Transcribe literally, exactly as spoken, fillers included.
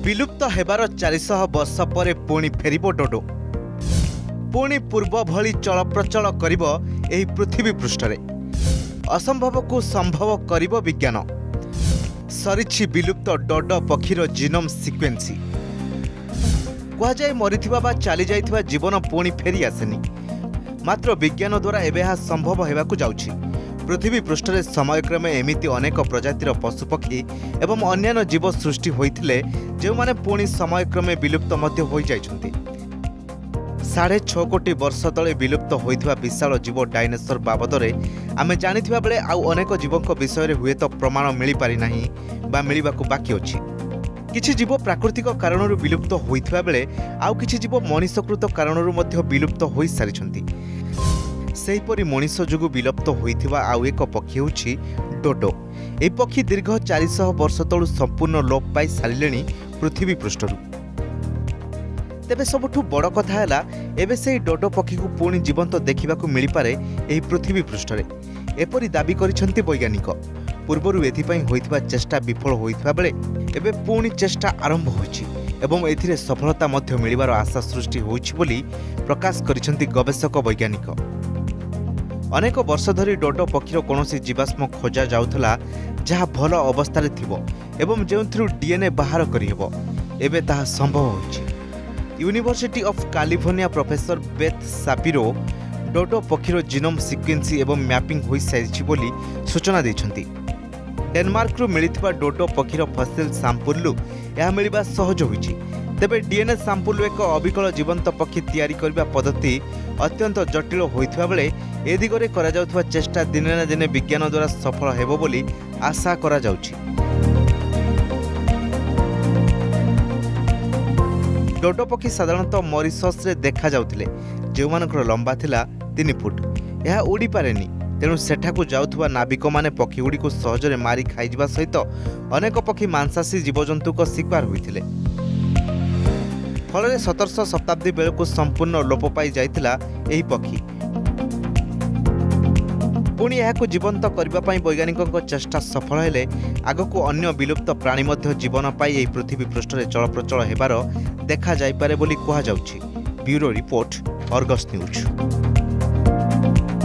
विलुप्त हेबार चारिशह वर्ष पर पुणी फेरिबो डोडो पुणी पूर्व भली चलप्रचल करिबो एही पृथ्वी पृष्ठरे असंभव को संभव करिबो विज्ञान सरिछि विलुप्त डोडो पक्षीर जीनोम सिक्वेन्सी कुहाଯାଏ मरिथिबा बा चली जाइथिबा जीवन पुणी फेरी आसेनी मात्र विज्ञान द्वारा एबेहा संभव हेबाकु जाउछि। पृथ्वी पृष्ठरे समयक्रमे एमिति अनेक प्रजातिर पशुपक्षी एवं अन्यान्य जीव सृष्टि होइथिले जो माने पुणी समयक्रमे विलुप्त मध्य होई जाइछन्ति। साढ़े छह कोटी वर्ष तले विलुप्त होइथिबा विशाल जीव डायनासोर बाबदरे आमे जानिथिबा बेले आउ अनेक जीवक विषय रे हुए तो प्रमाण मिली पारि नाही बा मिलिबाकु बाकी अछि। किछि जीव प्राकृतिक कारणरू विलुप्त होइथिबा बेले आउ किछि जीव मनुष्यकृत कारणरू मध्य विलुप्त होई सारिछन्ति। सेहीपरि मनीष जोगु विलुप्त होइथिबा आउ एक पक्षी होछि डोडो। ए पक्षी दीर्घ चारिशह वर्ष तलु संपूर्ण लोप पाई सारिलेनी पृथ्वी पृष्ठरू। तेबे सबुठु बड़ कथा हैला एबे सेही डोडो पक्षी को पुणी जीवंत देखिबाकु मिली पारे एही पृथ्वी पृष्ठरे एपरि दाबी करिसेंति वैज्ञानिक। पूर्वरु एथिपई होइथिबा चेष्टा विफल होइथिबा बेले एबे पुणी चेष्टा आरंभ होइछि एवं एथिरे सफलता मध्य मिलिबार आशा सृष्टि होइछि बोली प्रकाश करिसेंति गवेषक वैज्ञानिक। अनेक वर्ष धरी डोडो पक्षीर कौनसी जीवाश्म खोजा जाउथला जहा भल अवस्था थिबो एवं जेउथिरु डीएनए बाहर करिहेबो एबे ताहा संभव होइछि। University of California professor Beth Shapiro dodo पक्षीर जीनोम सिक्वेन्सी एवं मैपिंग होई साइछि बोली सूचना दैछन्ति। डेनमार्क रु मिलिथिबा डोडो पक्षीर फसिल सैंपलु यह मिलिबा सहज होइछि। तेबे डीएनए सैंपल एक अविकल जीवंत पक्षी तैयारी करबा पद्धति अत्यंत जटिल होइथिबा बेले ए दिगरे करा जाउथबा चेष्टा दिने ना दिने विज्ञान द्वारा सफल हेबो बोली आशा करा जाउछि। डोडो पक्षी साधारणतः मॉरिशस रे देखा जाउथिले जे मानकर लंबा थिला तीन फुट। यह उड़ी पारेनी तेणु सेठाकु जाउथबा नाविक माने पक्षी गुडी को सहजरे मारी खाइजिबा सहित अनेक पक्षी मांसाशी जीवजंतु को शिकार होइथिले। फल सतरश शताब्दी बेलू संपूर्ण लोप पाई जाइथिला एही पक्षी। पुणी एहाकु जीवंत करबा पई वैज्ञानिकक चेष्टा सफल हेले आगकु अन्य विलुप्त प्राणी मध्य जीवन पाई एही पृथ्वी पृष्ठरे चलप्रचल हेबार देखा जाइपारे बोली कुहा जाउछि। Bureau report, Argus news.